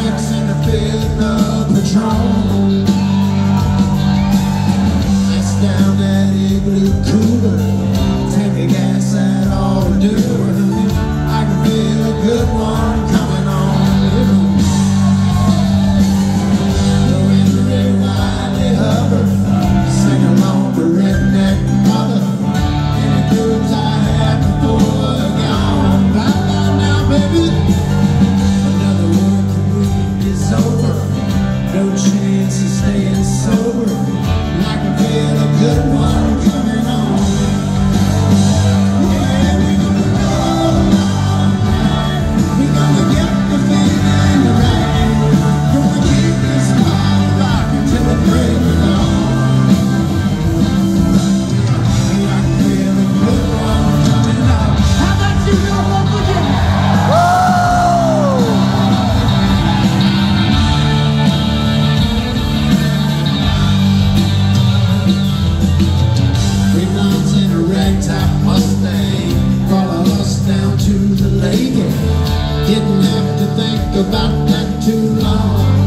chicks and a feeling of Patron. That's down that igloo cooler. Take a gas, that all to do. I can feel a good one coming on. Going real wildly hover. Sing along the redneck mother. Any grooves I had before are gone. Bye bye now, baby. Another working week is over. No chance of staying sober. I can feel a good one coming on. Yeah, we gonna go all night. We gonna get the feeling right. Gonna keep this party rocking till the break of dawn. I can feel a good one coming on. How about you go up again? Three blondes in a ragtop Mustang followed us down to the lake. Didn't have to think about that too long.